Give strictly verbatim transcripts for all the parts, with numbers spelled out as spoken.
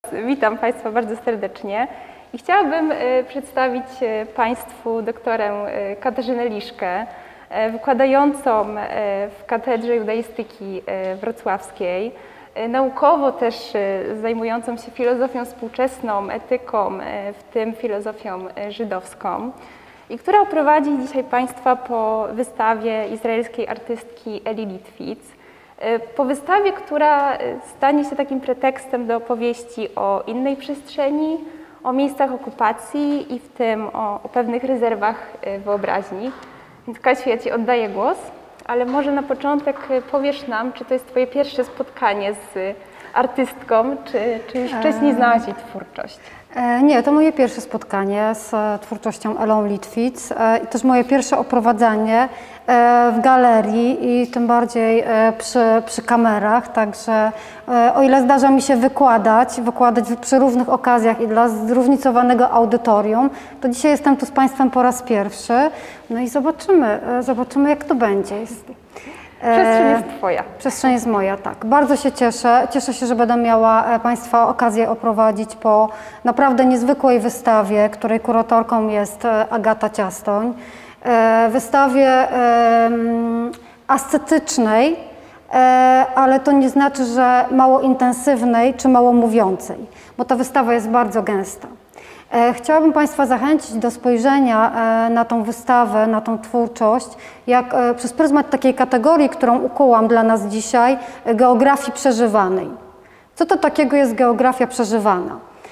Witam Państwa bardzo serdecznie i chciałabym przedstawić Państwu doktorę Katarzynę Liszkę, wykładającą w Katedrze Judaistyki Wrocławskiej, naukowo też zajmującą się filozofią współczesną, etyką, w tym filozofią żydowską, i która oprowadzi dzisiaj Państwa po wystawie izraelskiej artystki Eli Litwitz. Po wystawie, która stanie się takim pretekstem do opowieści o innej przestrzeni, o miejscach okupacji i w tym o, o pewnych rezerwach wyobraźni. Więc Kasiu, ja Ci oddaję głos, ale może na początek powiesz nam, czy to jest Twoje pierwsze spotkanie z artystką, czy, czy już wcześniej znałaś jej twórczość? Nie, to moje pierwsze spotkanie z twórczością Elą Litwitz i też moje pierwsze oprowadzanie w galerii i tym bardziej przy, przy kamerach, także o ile zdarza mi się wykładać, wykładać przy różnych okazjach i dla zróżnicowanego audytorium, to dzisiaj jestem tu z Państwem po raz pierwszy, no i zobaczymy, zobaczymy jak to będzie. Przestrzeń jest Twoja. Przestrzeń jest moja, tak. Bardzo się cieszę. Cieszę się, że będę miała Państwa okazję oprowadzić po naprawdę niezwykłej wystawie, której kuratorką jest Agata Ciastoń. Wystawie ascetycznej, ale to nie znaczy, że mało intensywnej czy mało mówiącej, bo ta wystawa jest bardzo gęsta. Chciałabym Państwa zachęcić do spojrzenia na tą wystawę, na tą twórczość, jak przez pryzmat takiej kategorii, którą ukułam dla nas dzisiaj, geografii przeżywanej. Co to takiego jest geografia przeżywana?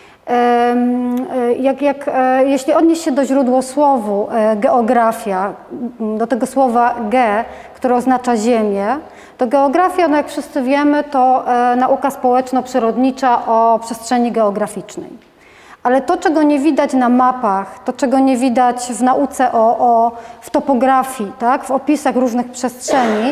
Jak, jak, jeśli odnieść się do źródłosłowu geografia, do tego słowa ge, które oznacza ziemię, to geografia, no jak wszyscy wiemy, to nauka społeczno-przyrodnicza o przestrzeni geograficznej. Ale to, czego nie widać na mapach, to, czego nie widać w nauce o, o, w topografii, tak, w opisach różnych przestrzeni,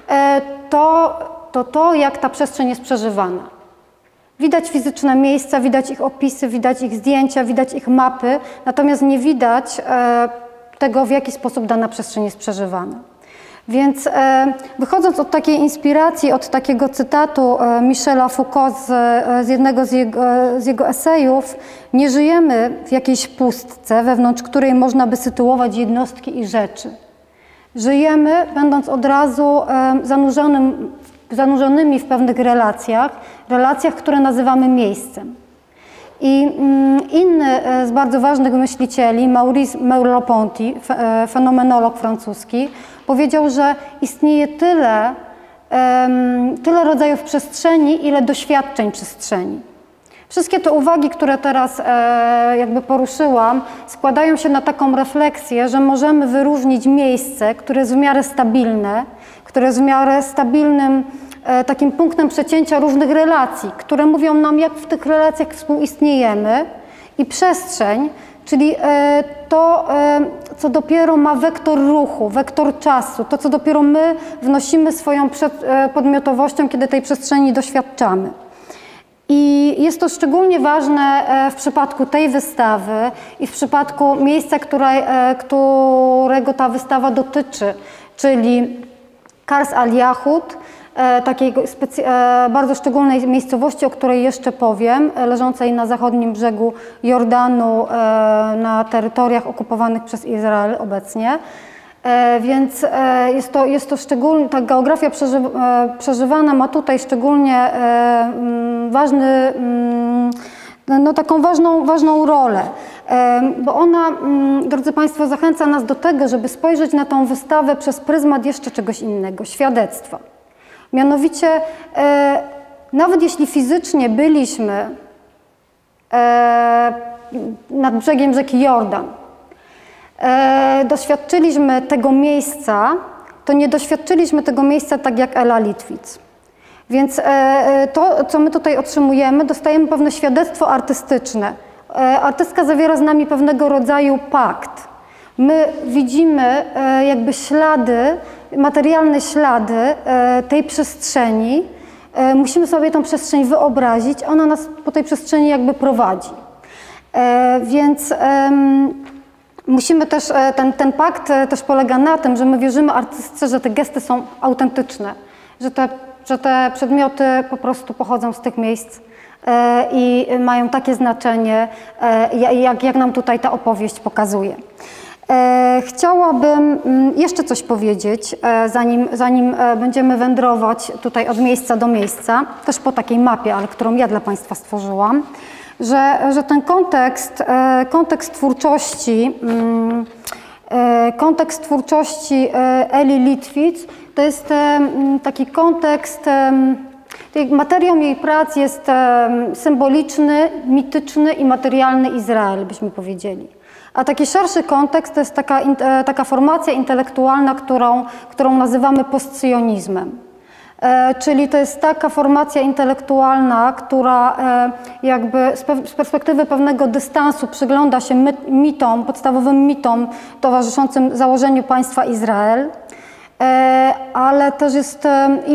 to, to to, jak ta przestrzeń jest przeżywana. Widać fizyczne miejsca, widać ich opisy, widać ich zdjęcia, widać ich mapy, natomiast nie widać tego, w jaki sposób dana przestrzeń jest przeżywana. Więc e, wychodząc od takiej inspiracji, od takiego cytatu e, Michela Foucault z, z jednego z jego, z jego esejów, nie żyjemy w jakiejś pustce, wewnątrz której można by sytuować jednostki i rzeczy. Żyjemy, będąc od razu e, zanurzonym, zanurzonymi w pewnych relacjach, relacjach, które nazywamy miejscem. I mm, inny z bardzo ważnych myślicieli, Maurice Merleau-Ponty, fenomenolog francuski, powiedział, że istnieje tyle, um, tyle rodzajów przestrzeni, ile doświadczeń przestrzeni. Wszystkie te uwagi, które teraz e, jakby poruszyłam, składają się na taką refleksję, że możemy wyróżnić miejsce, które jest w miarę stabilne, które jest w miarę stabilnym e, takim punktem przecięcia różnych relacji, które mówią nam, jak w tych relacjach współistniejemy, i przestrzeń, czyli e, to, e, co dopiero ma wektor ruchu, wektor czasu, to, co dopiero my wnosimy swoją przed, e, podmiotowością, kiedy tej przestrzeni doświadczamy. I jest to szczególnie ważne w przypadku tej wystawy i w przypadku miejsca, które, którego ta wystawa dotyczy, czyli Kars al-Yahud, takiej bardzo szczególnej miejscowości, o której jeszcze powiem, leżącej na zachodnim brzegu Jordanu, na terytoriach okupowanych przez Izrael obecnie. Więc jest to, jest to szczególnie, ta geografia przeżywana ma tutaj szczególnie ważny, no taką ważną, ważną rolę, bo ona, drodzy Państwo, zachęca nas do tego, żeby spojrzeć na tą wystawę przez pryzmat jeszcze czegoś innego, świadectwa. Mianowicie, nawet jeśli fizycznie byliśmy nad brzegiem rzeki Jordan, E, doświadczyliśmy tego miejsca, to nie doświadczyliśmy tego miejsca tak jak Ela Litwitz. Więc e, to, co my tutaj otrzymujemy, dostajemy pewne świadectwo artystyczne. E, artystka zawiera z nami pewnego rodzaju pakt. My widzimy e, jakby ślady, materialne ślady e, tej przestrzeni. E, musimy sobie tą przestrzeń wyobrazić, ona nas po tej przestrzeni jakby prowadzi. E, więc e, Musimy też, ten, ten pakt też polega na tym, że my wierzymy artystce, że te gesty są autentyczne, że te, że te przedmioty po prostu pochodzą z tych miejsc, i mają takie znaczenie, jak, jak nam tutaj ta opowieść pokazuje. Chciałabym jeszcze coś powiedzieć, zanim, zanim będziemy wędrować tutaj od miejsca do miejsca, też po takiej mapie, ale którą ja dla Państwa stworzyłam, że, że ten kontekst, kontekst twórczości, kontekst twórczości Eli Litwitz to jest taki kontekst, materią jej prac jest symboliczny, mityczny i materialny Izrael, byśmy powiedzieli. A taki szerszy kontekst to jest taka, taka formacja intelektualna, którą, którą nazywamy postsyjonizmem. E, czyli to jest taka formacja intelektualna, która e, jakby z, z perspektywy pewnego dystansu przygląda się my, mitom, podstawowym mitom towarzyszącym założeniu państwa Izrael. Ale też jest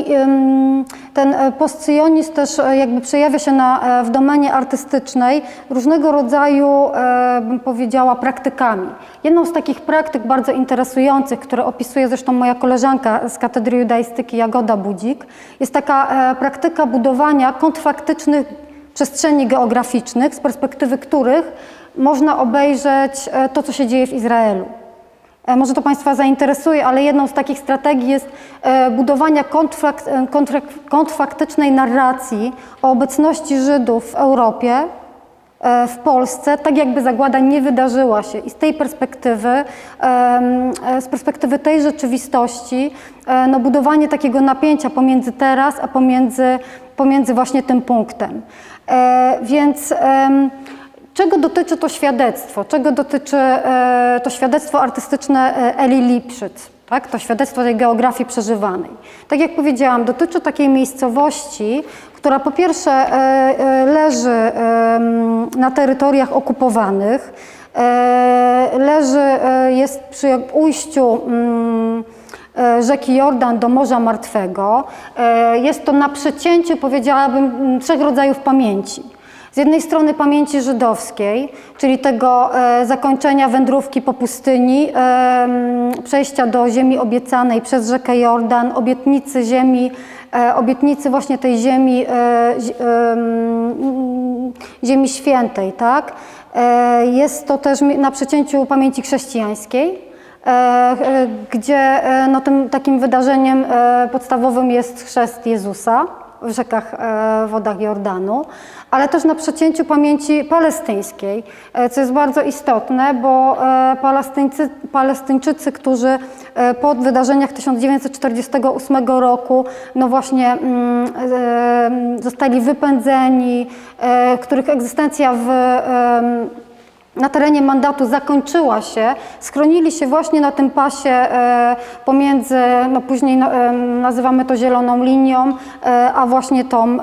ten postsyjonizm też jakby przejawia się na, w domenie artystycznej różnego rodzaju, bym powiedziała, praktykami. Jedną z takich praktyk bardzo interesujących, które opisuje zresztą moja koleżanka z Katedry Judaistyki Jagoda Budzik, jest taka praktyka budowania kontrfaktycznych przestrzeni geograficznych, z perspektywy których można obejrzeć to, co się dzieje w Izraelu. Może to Państwa zainteresuje, ale jedną z takich strategii jest budowania kontrfaktycznej narracji o obecności Żydów w Europie, w Polsce, tak jakby zagłada nie wydarzyła się. I z tej perspektywy, z perspektywy tej rzeczywistości, no budowanie takiego napięcia pomiędzy teraz, a pomiędzy, pomiędzy właśnie tym punktem. Więc czego dotyczy to świadectwo? Czego dotyczy e, to świadectwo artystyczne Eli Litwitz, tak? To świadectwo tej geografii przeżywanej. Tak jak powiedziałam, dotyczy takiej miejscowości, która po pierwsze e, e, leży e, na terytoriach okupowanych, e, leży, e, jest przy ujściu mm, e, rzeki Jordan do Morza Martwego. E, jest to na przecięciu, powiedziałabym, trzech rodzajów pamięci. Z jednej strony pamięci żydowskiej, czyli tego e, zakończenia wędrówki po pustyni, e, przejścia do ziemi obiecanej przez rzekę Jordan, obietnicy ziemi, e, obietnicy właśnie tej ziemi, e, e, ziemi świętej, tak? E, jest to też na przecięciu pamięci chrześcijańskiej, e, e, gdzie e, no, tym takim wydarzeniem e, podstawowym jest chrzest Jezusa w rzekach, w wodach Jordanu, ale też na przecięciu pamięci palestyńskiej, co jest bardzo istotne, bo Palestyńcy, Palestyńczycy, którzy po wydarzeniach tysiąc dziewięćset czterdziestego ósmego roku no właśnie zostali wypędzeni, których egzystencja w na terenie mandatu zakończyła się, schronili się właśnie na tym pasie e, pomiędzy, no później e, nazywamy to zieloną linią, e, a właśnie tą e,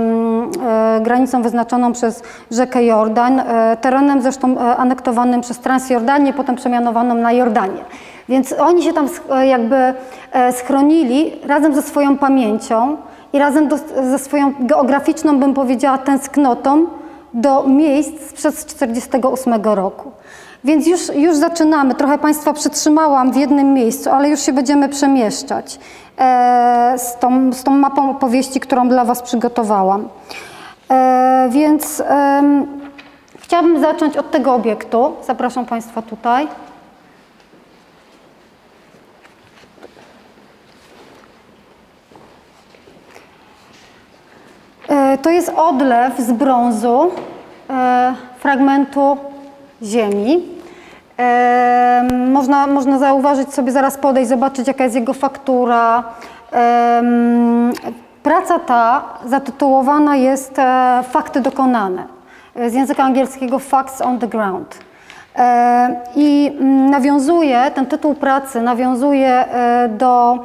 e, granicą wyznaczoną przez rzekę Jordan, e, terenem zresztą e, anektowanym przez Transjordanię, potem przemianowaną na Jordanię. Więc oni się tam e, jakby e, schronili razem ze swoją pamięcią i razem do, ze swoją geograficzną, bym powiedziała, tęsknotą do miejsc sprzed tysiąc dziewięćset czterdziestego ósmego roku. Więc już, już zaczynamy. Trochę Państwa przytrzymałam w jednym miejscu, ale już się będziemy przemieszczać e, z, tą, z tą mapą opowieści, którą dla Was przygotowałam. E, więc e, chciałabym zacząć od tego obiektu. Zapraszam Państwa tutaj. To jest odlew z brązu e, fragmentu ziemi. E, można, można zauważyć sobie, zaraz podejść, zobaczyć, jaka jest jego faktura. E, praca ta zatytułowana jest e, Fakty dokonane, z języka angielskiego Facts on the Ground. E, I nawiązuje, ten tytuł pracy nawiązuje e, do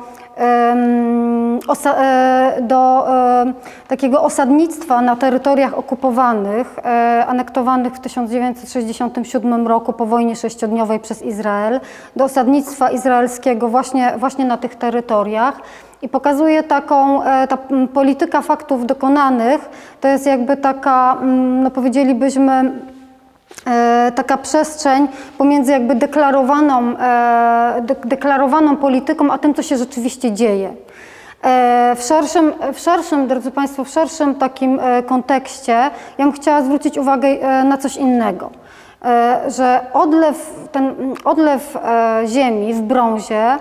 do takiego osadnictwa na terytoriach okupowanych, anektowanych w tysiąc dziewięćset sześćdziesiątym siódmym roku po wojnie sześciodniowej przez Izrael, do osadnictwa izraelskiego właśnie, właśnie na tych terytoriach. I pokazuje taką, ta polityka faktów dokonanych, to jest jakby taka, no powiedzielibyśmy, taka przestrzeń pomiędzy jakby deklarowaną, deklarowaną polityką, a tym, co się rzeczywiście dzieje. W szerszym, w szerszym, drodzy Państwo, w szerszym takim kontekście ja bym chciała zwrócić uwagę na coś innego, że odlew, ten odlew ziemi w brązie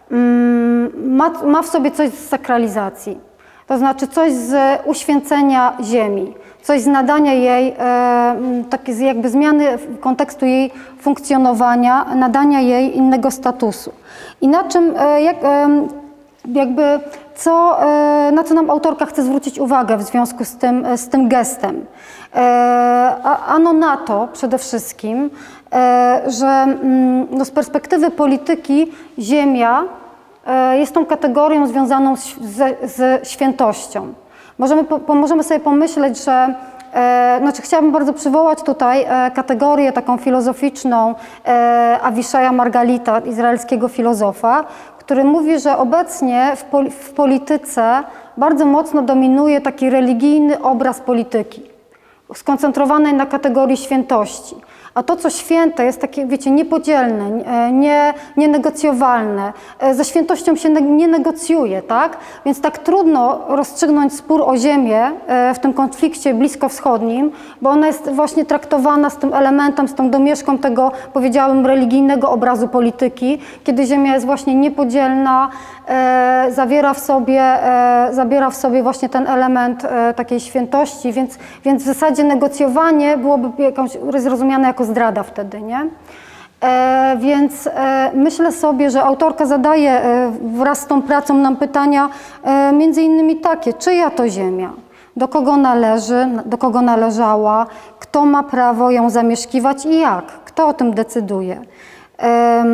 ma, ma w sobie coś z sakralizacji, to znaczy coś z uświęcenia ziemi, coś z nadania jej, takie jakby zmiany kontekstu jej funkcjonowania, nadania jej innego statusu. I na czym, jak, jakby co, na co nam autorka chce zwrócić uwagę w związku z tym, z tym gestem? Ano na to przede wszystkim, że no z perspektywy polityki ziemia jest tą kategorią związaną z, z świętością. Możemy, po, możemy sobie pomyśleć, że e, znaczy chciałabym bardzo przywołać tutaj e, kategorię taką filozoficzną e, Avishaja Margalita, izraelskiego filozofa, który mówi, że obecnie w, pol, w polityce bardzo mocno dominuje taki religijny obraz polityki, skoncentrowany na kategorii świętości. A to, co święte, jest takie, wiecie, niepodzielne, nie, nienegocjowalne. Ze świętością się nie negocjuje, tak? Więc tak trudno rozstrzygnąć spór o ziemię w tym konflikcie bliskowschodnim, bo ona jest właśnie traktowana z tym elementem, z tą domieszką tego, powiedziałabym, religijnego obrazu polityki, kiedy ziemia jest właśnie niepodzielna, e, zawiera w sobie, e, zabiera w sobie właśnie ten element e, takiej świętości, więc, więc w zasadzie negocjowanie byłoby jakąś zrozumiane jako zdrada wtedy, nie? E, więc e, myślę sobie, że autorka zadaje e, wraz z tą pracą nam pytania e, między innymi takie, czyja to ziemia, do kogo należy, do kogo należała, kto ma prawo ją zamieszkiwać i jak, kto o tym decyduje. E,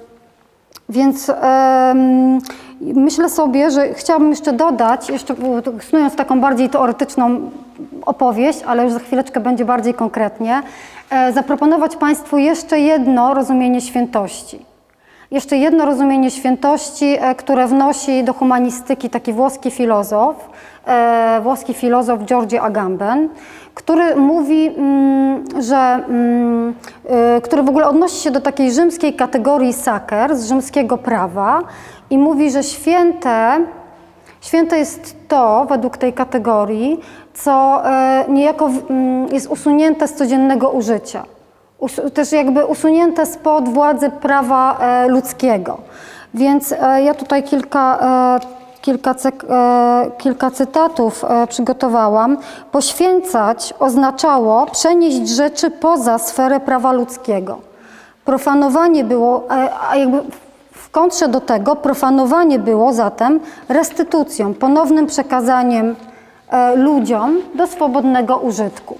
więc e, myślę sobie, że chciałabym jeszcze dodać, jeszcze snując taką bardziej teoretyczną opowieść, ale już za chwileczkę będzie bardziej konkretnie, zaproponować Państwu jeszcze jedno rozumienie świętości. Jeszcze jedno rozumienie świętości, które wnosi do humanistyki taki włoski filozof, włoski filozof Giorgio Agamben, który mówi, że, który w ogóle odnosi się do takiej rzymskiej kategorii sacer, z rzymskiego prawa i mówi, że święte, święte jest to, według tej kategorii, co niejako jest usunięte z codziennego użycia, też jakby usunięte spod władzy prawa ludzkiego. Więc ja tutaj kilka, kilka, kilka cytatów przygotowałam. Poświęcać oznaczało przenieść rzeczy poza sferę prawa ludzkiego. Profanowanie było, a jakby w kontrze do tego, profanowanie było zatem restytucją, ponownym przekazaniem ludziom do swobodnego użytku.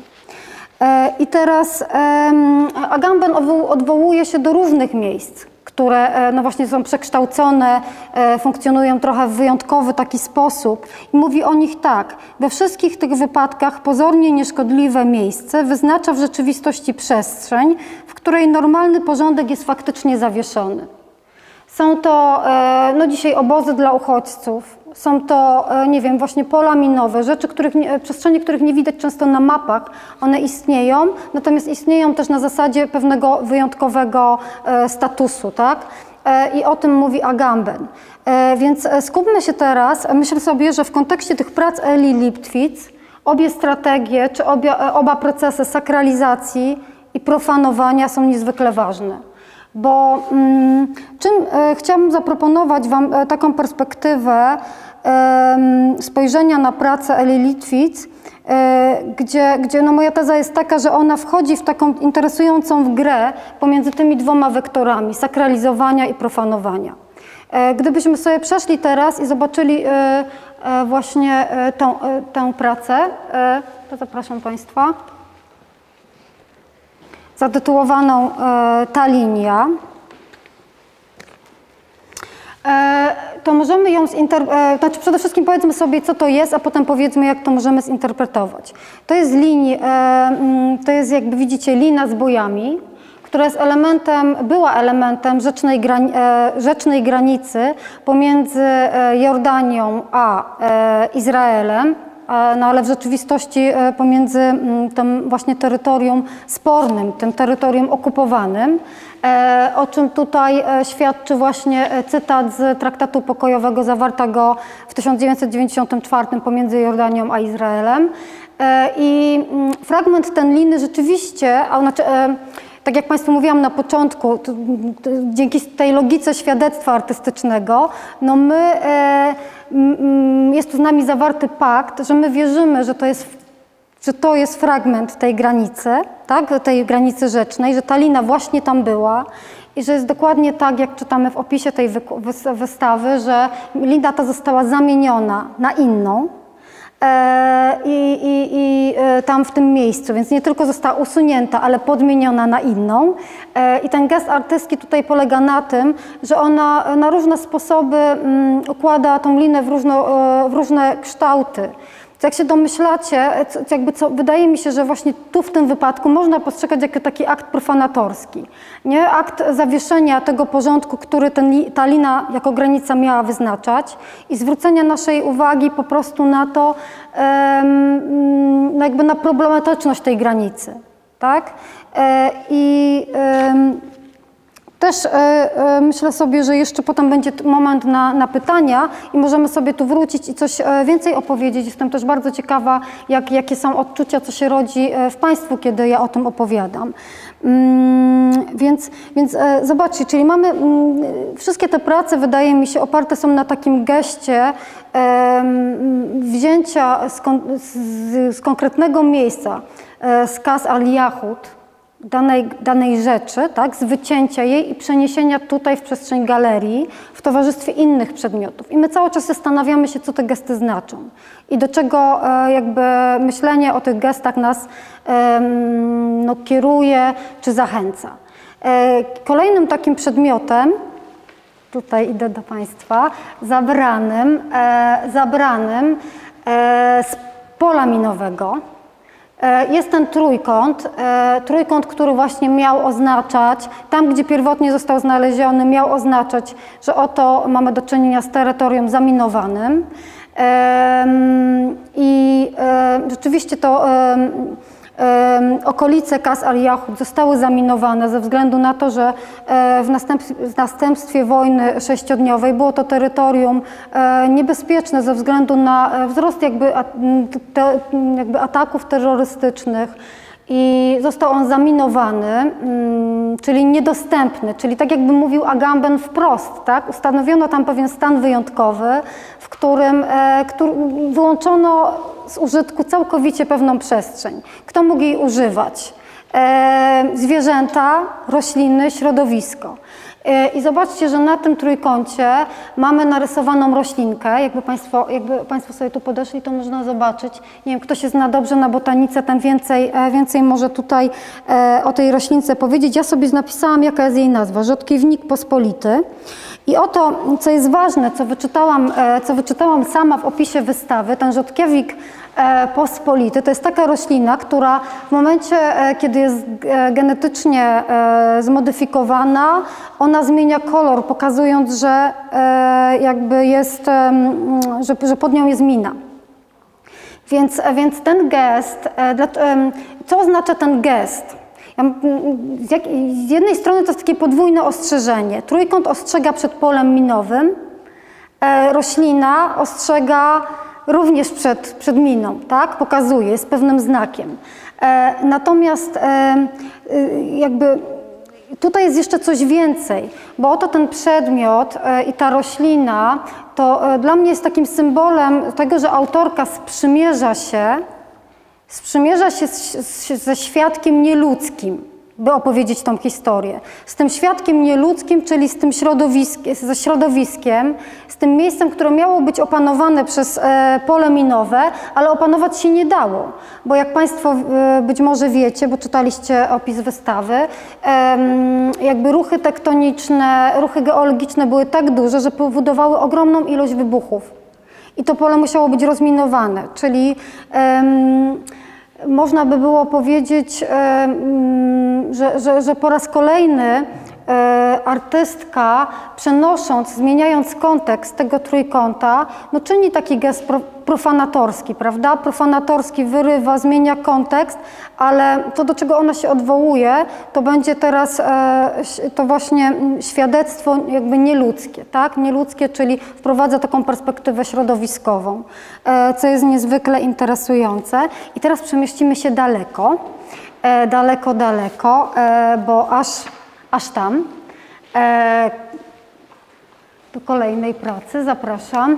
I teraz Agamben odwołuje się do różnych miejsc, które no właśnie są przekształcone, funkcjonują trochę w wyjątkowy taki sposób i mówi o nich tak. We wszystkich tych wypadkach pozornie nieszkodliwe miejsce wyznacza w rzeczywistości przestrzeń, w której normalny porządek jest faktycznie zawieszony. Są to no dzisiaj obozy dla uchodźców, są to, nie wiem, właśnie pola minowe, rzeczy, których nie, przestrzenie, których nie widać często na mapach, one istnieją, natomiast istnieją też na zasadzie pewnego wyjątkowego statusu, tak? I o tym mówi Agamben. Więc skupmy się teraz, myślę sobie, że w kontekście tych prac Eli Liptwitz obie strategie, czy obie, oba procesy sakralizacji i profanowania są niezwykle ważne. Bo mm, czym e, chciałabym zaproponować Wam e, taką perspektywę e, spojrzenia na pracę Eli Liptwitz, e, gdzie, gdzie no moja teza jest taka, że ona wchodzi w taką interesującą w grę pomiędzy tymi dwoma wektorami sakralizowania i profanowania. E, gdybyśmy sobie przeszli teraz i zobaczyli e, e, właśnie e, tą, e, tę pracę, e, to zapraszam Państwa. Zatytułowaną e, Ta linia, e, to możemy ją zinterpretować, e, znaczy przede wszystkim powiedzmy sobie, co to jest, a potem powiedzmy, jak to możemy zinterpretować. To jest linia, e, to jest, jakby widzicie, lina z bojami, która jest elementem, była elementem rzecznej, grani, e, rzecznej granicy pomiędzy e, Jordanią a e, Izraelem, no ale w rzeczywistości pomiędzy tym właśnie terytorium spornym, tym terytorium okupowanym, o czym tutaj świadczy właśnie cytat z traktatu pokojowego zawartego w tysiąc dziewięćset dziewięćdziesiątym czwartym pomiędzy Jordanią a Izraelem. I fragment ten liny rzeczywiście, a znaczy, tak jak Państwu mówiłam na początku, to, to, dzięki tej logice świadectwa artystycznego, no my, e, m, jest tu z nami zawarty pakt, że my wierzymy, że to jest, że to jest fragment tej granicy, tak, tej granicy rzecznej, że ta lina właśnie tam była i że jest dokładnie tak, jak czytamy w opisie tej wystawy, że lina ta została zamieniona na inną. I, i, i tam w tym miejscu, więc nie tylko została usunięta, ale podmieniona na inną. I ten gest artystki tutaj polega na tym, że ona na różne sposoby układa tą linę w, różno, w różne kształty. Jak się domyślacie, jakby co, wydaje mi się, że właśnie tu w tym wypadku można postrzegać jako taki akt profanatorski. Nie? Akt zawieszenia tego porządku, który ten, ta lina jako granica miała wyznaczać i zwrócenia naszej uwagi po prostu na to, um, jakby na problematyczność tej granicy. Tak? E, I um, Też e, e, myślę sobie, że jeszcze potem będzie moment na, na pytania i możemy sobie tu wrócić i coś e, więcej opowiedzieć. Jestem też bardzo ciekawa, jak, jakie są odczucia, co się rodzi w Państwu, kiedy ja o tym opowiadam. Mm, więc więc e, zobaczcie, czyli mamy, mm, wszystkie te prace, wydaje mi się, oparte są na takim geście e, wzięcia z, kon, z, z konkretnego miejsca, e, z Kas al-Yahud, Danej, danej rzeczy, tak, z wycięcia jej i przeniesienia tutaj w przestrzeń galerii w towarzystwie innych przedmiotów. I my cały czas zastanawiamy się, co te gesty znaczą i do czego e, jakby myślenie o tych gestach nas e, no, kieruje czy zachęca. E, kolejnym takim przedmiotem, tutaj idę do Państwa, zabranym, e, zabranym e, z pola minowego, jest ten trójkąt, trójkąt, który właśnie miał oznaczać, tam gdzie pierwotnie został znaleziony, miał oznaczać, że oto mamy do czynienia z terytorium zaminowanym. I rzeczywiście to okolice Kas al-Yahud zostały zaminowane ze względu na to, że w następstwie, w następstwie wojny sześciodniowej było to terytorium niebezpieczne ze względu na wzrost jakby, te, jakby ataków terrorystycznych i został on zaminowany, czyli niedostępny, czyli tak jakby mówił Agamben wprost, tak? Ustanowiono tam pewien stan wyjątkowy, w którym który, wyłączono z użytku całkowicie pewną przestrzeń. Kto mógł jej używać? E, zwierzęta, rośliny, środowisko. E, I zobaczcie, że na tym trójkącie mamy narysowaną roślinkę. Jakby państwo, jakby państwo sobie tu podeszli, to można zobaczyć. Nie wiem, kto się zna dobrze na botanice, ten więcej, więcej może tutaj e, o tej roślince powiedzieć. Ja sobie napisałam, jaka jest jej nazwa. Rzodkiewnik pospolity. I oto, co jest ważne, co wyczytałam, co wyczytałam sama w opisie wystawy, ten rzodkiewnik pospolity to jest taka roślina, która w momencie, kiedy jest genetycznie zmodyfikowana, ona zmienia kolor, pokazując, że jakby jest, że, że pod nią jest mina. Więc, więc ten gest, co oznacza ten gest? Z, jak, z jednej strony to jest takie podwójne ostrzeżenie. Trójkąt ostrzega przed polem minowym, e, roślina ostrzega również przed, przed miną, tak? Pokazuje, jest pewnym znakiem. E, natomiast e, jakby tutaj jest jeszcze coś więcej, bo oto ten przedmiot e, i ta roślina to e, dla mnie jest takim symbolem tego, że autorka sprzymierza się Sprzymierza się z, z, ze świadkiem nieludzkim, by opowiedzieć tą historię. Z tym świadkiem nieludzkim, czyli z tym środowiskiem, ze środowiskiem, z tym miejscem, które miało być opanowane przez e, pole minowe, ale opanować się nie dało. Bo jak Państwo e, być może wiecie, bo czytaliście opis wystawy, e, jakby ruchy tektoniczne, ruchy geologiczne były tak duże, że powodowały ogromną ilość wybuchów. I to pole musiało być rozminowane, czyli um, można by było powiedzieć, um, że, że, że po raz kolejny artystka, przenosząc, zmieniając kontekst tego trójkąta, no czyni taki gest profanatorski, prawda? Profanatorski, wyrywa, zmienia kontekst, ale to, do czego ona się odwołuje, to będzie teraz to właśnie świadectwo jakby nieludzkie, tak? Nieludzkie, czyli wprowadza taką perspektywę środowiskową, co jest niezwykle interesujące. I teraz przemieścimy się daleko, daleko, daleko, bo aż aż tam, e, do kolejnej pracy zapraszam.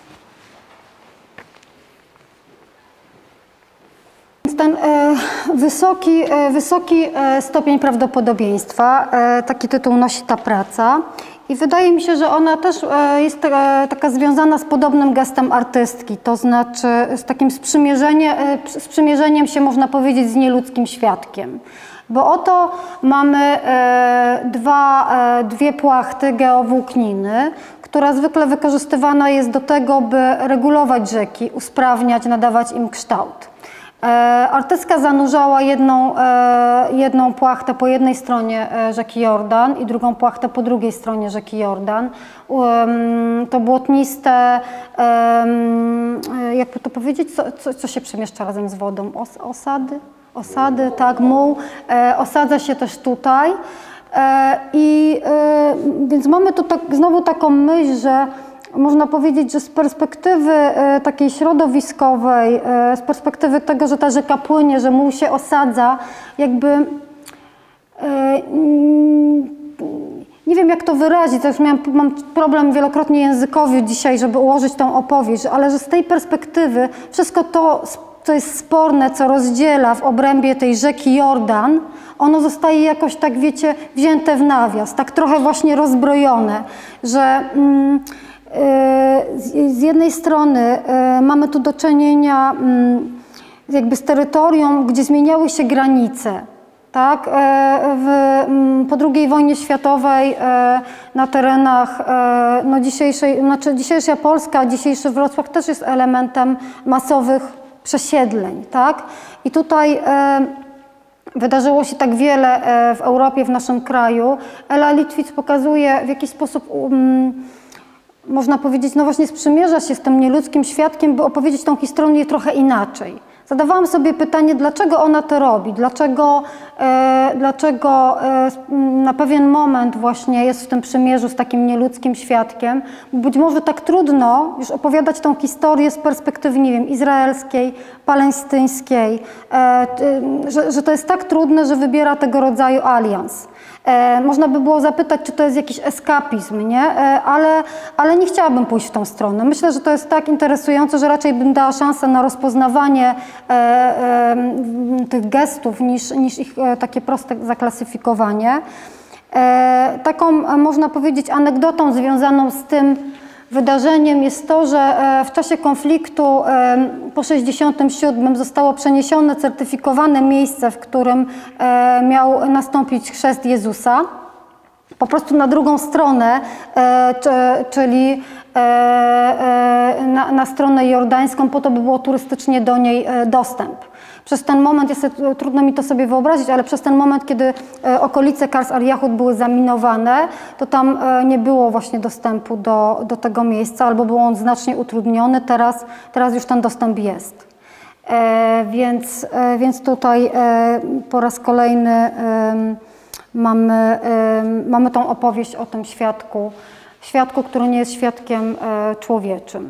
Ten e, wysoki, e, wysoki e, stopień prawdopodobieństwa, e, taki tytuł nosi ta praca i wydaje mi się, że ona też e, jest e, taka związana z podobnym gestem artystki, to znaczy z takim sprzymierzeniem, e, sprzymierzeniem się, można powiedzieć, z nieludzkim świadkiem. Bo oto mamy e, dwa, e, dwie płachty geowłókniny, która zwykle wykorzystywana jest do tego, by regulować rzeki, usprawniać, nadawać im kształt. E, artystka zanurzała jedną, e, jedną płachtę po jednej stronie e, rzeki Jordan i drugą płachtę po drugiej stronie rzeki Jordan. Um, to błotniste, um, jakby to powiedzieć, co, co, co się przemieszcza razem z wodą? Os, osady? Osady, tak, muł, e, osadza się też tutaj e, i e, więc mamy tu tak, znowu taką myśl, że można powiedzieć, że z perspektywy e, takiej środowiskowej, e, z perspektywy tego, że ta rzeka płynie, że muł się osadza, jakby e, mm, nie wiem, jak to wyrazić, to już miałam, mam problem wielokrotnie językowy dzisiaj, żeby ułożyć tą opowieść, ale że z tej perspektywy wszystko to, co jest sporne, co rozdziela w obrębie tej rzeki Jordan, ono zostaje jakoś, tak wiecie, wzięte w nawias, tak trochę właśnie rozbrojone, że mm, y, z, z jednej strony y, mamy tu do czynienia y, jakby z terytorium, gdzie zmieniały się granice. Tak, w, po drugiej wojnie światowej na terenach no dzisiejszej, znaczy dzisiejsza Polska, dzisiejszy Wrocław też jest elementem masowych przesiedleń, tak? I tutaj e, wydarzyło się tak wiele e, w Europie, w naszym kraju. Ela Litwitz pokazuje, w jaki sposób um, można powiedzieć, no właśnie sprzymierza się z tym nieludzkim świadkiem, by opowiedzieć tą historię trochę inaczej. Zadawałam sobie pytanie, dlaczego ona to robi, dlaczego, e, dlaczego e, na pewien moment właśnie jest w tym przymierzu z takim nieludzkim świadkiem. Być może tak trudno już opowiadać tą historię z perspektywy, nie wiem, izraelskiej, palestyńskiej, e, że, że to jest tak trudne, że wybiera tego rodzaju alians. E, można by było zapytać, czy to jest jakiś eskapizm, nie? E, ale, ale nie chciałabym pójść w tą stronę. Myślę, że to jest tak interesujące, że raczej bym dała szansę na rozpoznawanie e, e, tych gestów niż, niż ich e, takie proste zaklasyfikowanie. E, taką, można powiedzieć, anegdotą związaną z tym wydarzeniem jest to, że w czasie konfliktu po sześćdziesiątym siódmym zostało przeniesione, certyfikowane miejsce, w którym miał nastąpić chrzest Jezusa, po prostu na drugą stronę, czyli na, na stronę jordańską, po to, by było turystycznie do niej dostęp. Przez ten moment, jest, trudno mi to sobie wyobrazić, ale przez ten moment, kiedy okolice Kars al-Yahud były zaminowane, to tam nie było właśnie dostępu do, do tego miejsca, albo był on znacznie utrudniony. Teraz, teraz już ten dostęp jest. E, więc, e, więc tutaj e, po raz kolejny e, mamy, e, mamy tą opowieść o tym świadku, świadku, który nie jest świadkiem e, człowieczym.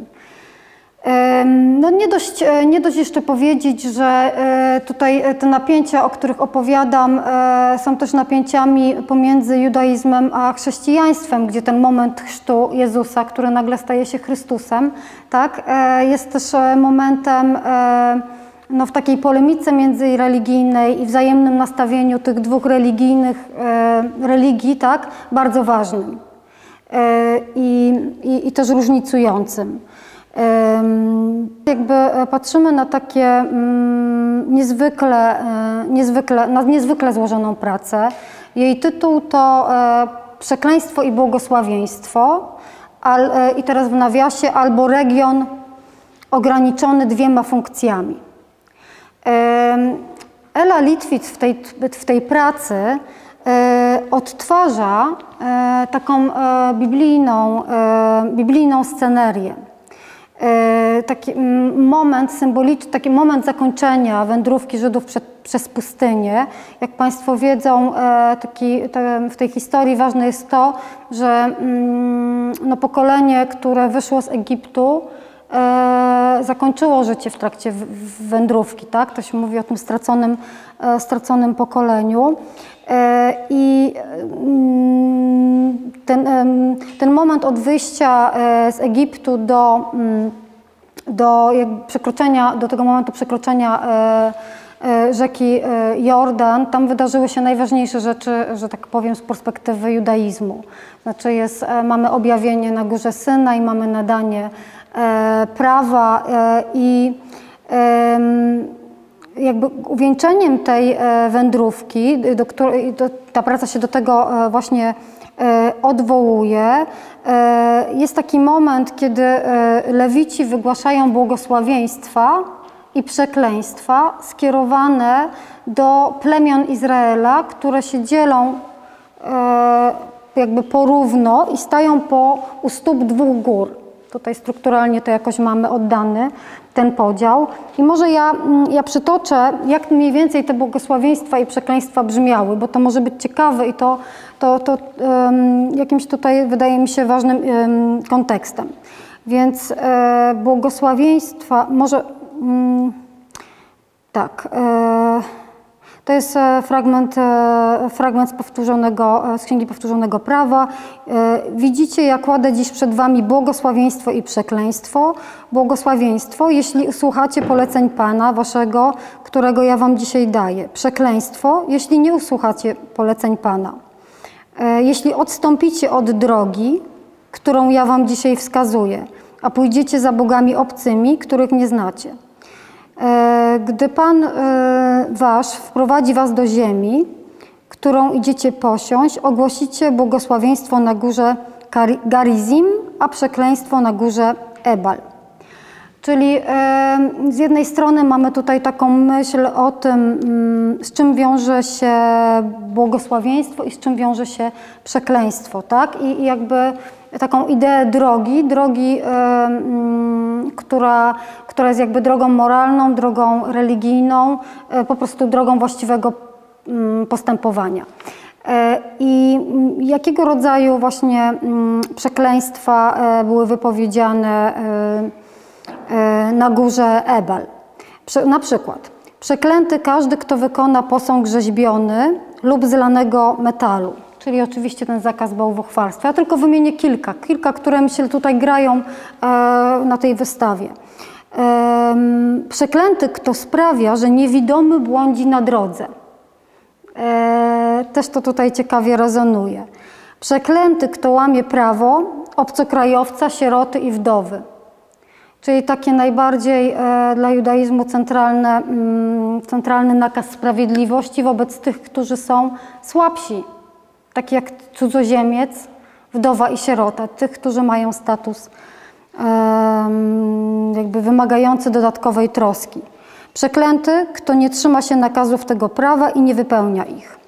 No nie dość, nie dość jeszcze powiedzieć, że tutaj te napięcia, o których opowiadam, są też napięciami pomiędzy judaizmem a chrześcijaństwem, gdzie ten moment chrztu Jezusa, który nagle staje się Chrystusem, tak, jest też momentem no, w takiej polemice międzyreligijnej i wzajemnym nastawieniu tych dwóch religijnych religii, tak, bardzo ważnym i, i, i też różnicującym. Jakby patrzymy na takie niezwykle, niezwykle, na niezwykle złożoną pracę. Jej tytuł to Przekleństwo i błogosławieństwo, i teraz w nawiasie, albo region ograniczony dwiema funkcjami. Ela Litwitz w tej, w tej pracy odtwarza taką biblijną, biblijną scenerię. Taki moment symboliczny, taki moment zakończenia wędrówki Żydów przed, przez pustynię. Jak Państwo wiedzą, taki, te, w tej historii ważne jest to, że no, pokolenie, które wyszło z Egiptu, e, zakończyło życie w trakcie w, w wędrówki. Tak? To się mówi o tym straconym, e, straconym pokoleniu. E, I ten, e, ten moment od wyjścia e, z Egiptu do do jakby przekroczenia, do tego momentu przekroczenia e, e, rzeki e, Jordan, tam wydarzyły się najważniejsze rzeczy, że tak powiem, z perspektywy judaizmu. Znaczy jest, e, mamy objawienie na górze Synaj, mamy nadanie e, prawa e, i e, jakby uwieńczeniem tej e, wędrówki, do której do, ta praca się do tego e, właśnie odwołuje. Jest taki moment, kiedy Lewici wygłaszają błogosławieństwa i przekleństwa skierowane do plemion Izraela, które się dzielą jakby porówno i stają po u stóp dwóch gór. Tutaj strukturalnie to jakoś mamy oddany ten podział. I może ja, ja przytoczę, jak mniej więcej te błogosławieństwa i przekleństwa brzmiały, bo to może być ciekawe i to, to, to um, jakimś tutaj wydaje mi się ważnym um, kontekstem. Więc e, błogosławieństwa, może um, tak, e, to jest fragment, fragment z, powtórzonego, z Księgi Powtórzonego Prawa. Widzicie, ja kładę dziś przed wami błogosławieństwo i przekleństwo. Błogosławieństwo, jeśli usłuchacie poleceń Pana waszego, którego ja wam dzisiaj daję. Przekleństwo, jeśli nie usłuchacie poleceń Pana. Jeśli odstąpicie od drogi, którą ja wam dzisiaj wskazuję, a pójdziecie za bogami obcymi, których nie znacie. Gdy Pan wasz wprowadzi was do ziemi, którą idziecie posiąść, ogłosicie błogosławieństwo na górze Garizim, a przekleństwo na górze Ebal. Czyli z jednej strony mamy tutaj taką myśl o tym, z czym wiąże się błogosławieństwo i z czym wiąże się przekleństwo, tak? I jakby taką ideę drogi, drogi, która, która jest jakby drogą moralną, drogą religijną, po prostu drogą właściwego postępowania. I jakiego rodzaju właśnie przekleństwa były wypowiedziane na górze Ebal? Na przykład, przeklęty każdy, kto wykona posąg rzeźbiony lub z lanego metalu. Czyli oczywiście ten zakaz bałwochwalstwa. Ja tylko wymienię kilka, kilka, które mi się tutaj grają e, na tej wystawie. E, przeklęty, kto sprawia, że niewidomy błądzi na drodze. E, też to tutaj ciekawie rezonuje. Przeklęty, kto łamie prawo obcokrajowca, sieroty i wdowy. Czyli takie najbardziej e, dla judaizmu centralne, mm, centralny nakaz sprawiedliwości wobec tych, którzy są słabsi. Tak jak cudzoziemiec, wdowa i sierota, tych, którzy mają status um, jakby wymagający dodatkowej troski. Przeklęty, kto nie trzyma się nakazów tego prawa i nie wypełnia ich.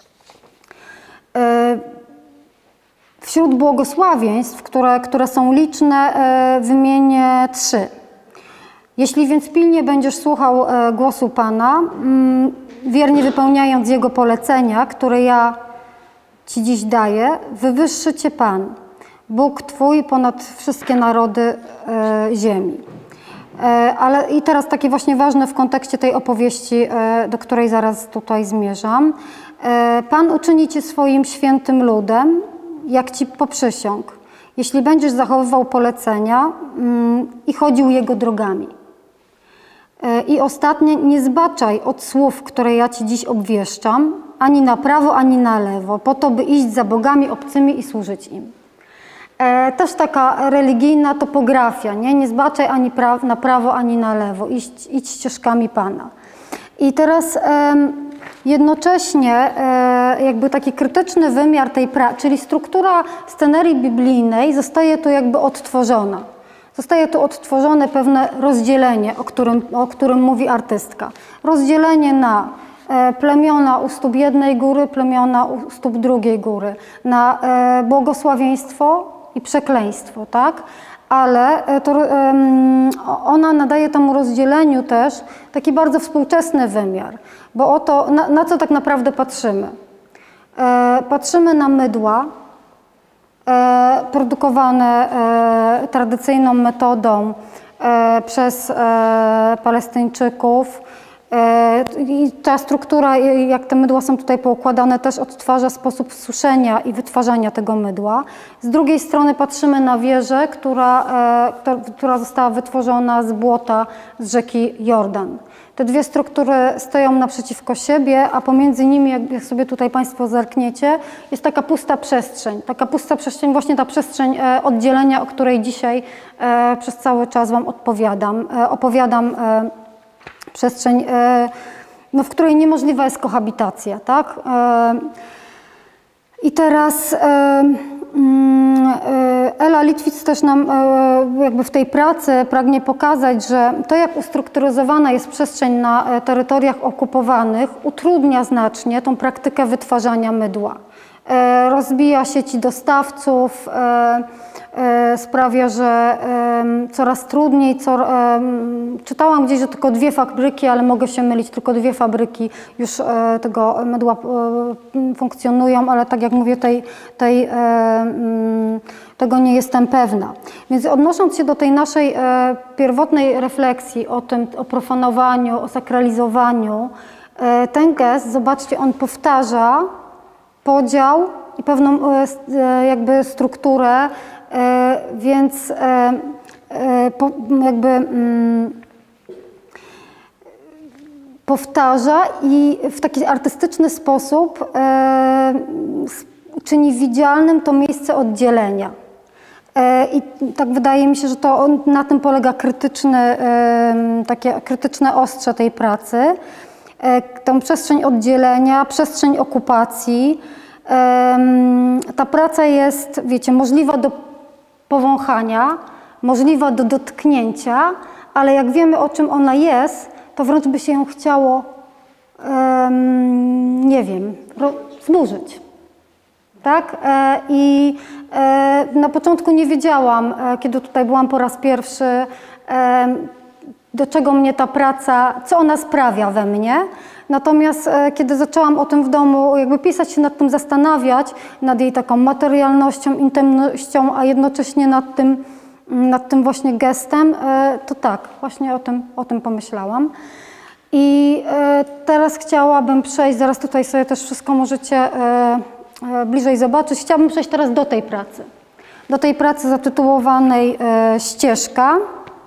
E, wśród błogosławieństw, które, które są liczne, e, wymienię trzy. Jeśli więc pilnie będziesz słuchał e, głosu Pana, m, wiernie wypełniając Jego polecenia, które ja Ci dziś daję, wywyższy Cię Pan, Bóg Twój ponad wszystkie narody e, ziemi. E, ale i teraz takie właśnie ważne w kontekście tej opowieści, e, do której zaraz tutaj zmierzam. E, Pan uczyni Cię swoim świętym ludem, jak Ci poprzysiąg, jeśli będziesz zachowywał polecenia mm, i chodził Jego drogami. E, I ostatnie, nie zbaczaj od słów, które ja Ci dziś obwieszczam, ani na prawo, ani na lewo, po to, by iść za bogami obcymi i służyć im. E, też taka religijna topografia, nie? Nie zbaczaj ani pra na prawo, ani na lewo, idź, idź ścieżkami Pana. I teraz e, jednocześnie e, jakby taki krytyczny wymiar tej pracy, czyli struktura scenerii biblijnej zostaje tu jakby odtworzona. Zostaje tu odtworzone pewne rozdzielenie, o którym, o którym mówi artystka. Rozdzielenie na plemiona u stóp jednej góry, plemiona u stóp drugiej góry, na błogosławieństwo i przekleństwo, tak? Ale to, ona nadaje temu rozdzieleniu też taki bardzo współczesny wymiar, bo oto na, na co tak naprawdę patrzymy? Patrzymy na mydła produkowane tradycyjną metodą przez Palestyńczyków. I ta struktura, jak te mydła są tutaj poukładane, też odtwarza sposób suszenia i wytwarzania tego mydła. Z drugiej strony patrzymy na wieżę, która, która została wytworzona z błota z rzeki Jordan. Te dwie struktury stoją naprzeciwko siebie, a pomiędzy nimi, jak sobie tutaj Państwo zerkniecie, jest taka pusta przestrzeń. Taka pusta przestrzeń, właśnie ta przestrzeń oddzielenia, o której dzisiaj przez cały czas Wam odpowiadam, opowiadam. Przestrzeń, no, w której niemożliwa jest kohabitacja, tak? I teraz Ela Litwitz też nam jakby w tej pracy pragnie pokazać, że to, jak ustrukturyzowana jest przestrzeń na terytoriach okupowanych, utrudnia znacznie tą praktykę wytwarzania mydła. Rozbija sieci dostawców, sprawia, że coraz trudniej, co, czytałam gdzieś, że tylko dwie fabryki, ale mogę się mylić, tylko dwie fabryki już tego mydła funkcjonują, ale tak jak mówię, tej, tej, tego nie jestem pewna. Więc odnosząc się do tej naszej pierwotnej refleksji o tym, o profanowaniu, o sakralizowaniu, ten gest, zobaczcie, on powtarza podział i pewną jakby strukturę, więc jakby powtarza i w taki artystyczny sposób czyni widzialnym to miejsce oddzielenia. I tak wydaje mi się, że to na tym polega krytyczny, takie krytyczne ostrze tej pracy. Tą przestrzeń oddzielenia, przestrzeń okupacji. Ta praca jest, wiecie, możliwa do powąchania, możliwa do dotknięcia, ale jak wiemy, o czym ona jest, to wręcz by się ją chciało, um, nie wiem, zburzyć. Tak? E, I e, na początku nie wiedziałam, e, kiedy tutaj byłam po raz pierwszy, e, do czego mnie ta praca, co ona sprawia we mnie. Natomiast e, kiedy zaczęłam o tym w domu jakby pisać, się nad tym zastanawiać, nad jej taką materialnością, intymnością, a jednocześnie nad tym, nad tym właśnie gestem, e, to tak, właśnie o tym, o tym pomyślałam. I e, teraz chciałabym przejść, zaraz tutaj sobie też wszystko możecie e, e, bliżej zobaczyć, chciałabym przejść teraz do tej pracy. Do tej pracy zatytułowanej e, Ścieżka.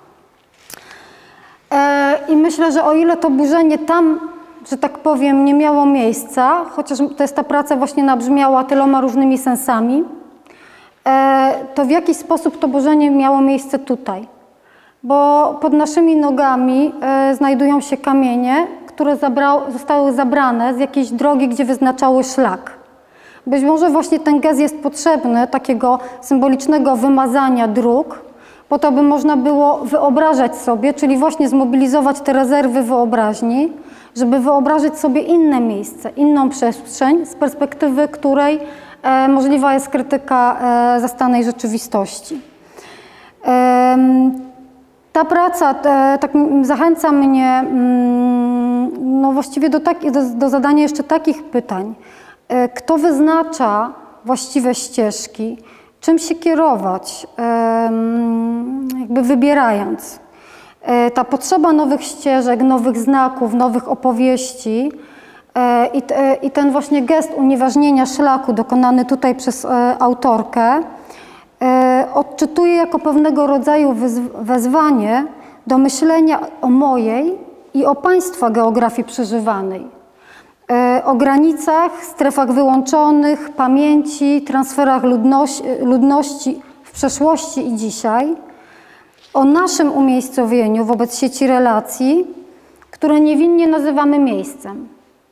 E, I myślę, że o ile to burzenie tam, że tak powiem, nie miało miejsca, chociaż to jest ta praca właśnie nabrzmiała tyloma różnymi sensami, e, to w jakiś sposób to burzenie miało miejsce tutaj. Bo pod naszymi nogami e, znajdują się kamienie, które zabrał, zostały zabrane z jakiejś drogi, gdzie wyznaczały szlak. Być może właśnie ten gest jest potrzebny, takiego symbolicznego wymazania dróg, po to, by można było wyobrażać sobie, czyli właśnie zmobilizować te rezerwy wyobraźni, żeby wyobrazić sobie inne miejsce, inną przestrzeń, z perspektywy której e, możliwa jest krytyka e, zastanej rzeczywistości. E, ta praca e, tak zachęca mnie mm, no właściwie do, tak, do, do zadania jeszcze takich pytań. E, kto wyznacza właściwe ścieżki? Czym się kierować, jakby wybierając? Ta potrzeba nowych ścieżek, nowych znaków, nowych opowieści i ten właśnie gest unieważnienia szlaku dokonany tutaj przez autorkę odczytuję jako pewnego rodzaju wezwanie do myślenia o mojej i o Państwa geografii przeżywanej. O granicach, strefach wyłączonych, pamięci, transferach ludności, ludności w przeszłości i dzisiaj, o naszym umiejscowieniu wobec sieci relacji, które niewinnie nazywamy miejscem.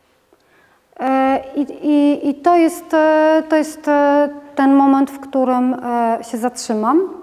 I, i, i to jest, to jest ten moment, w którym się zatrzymam.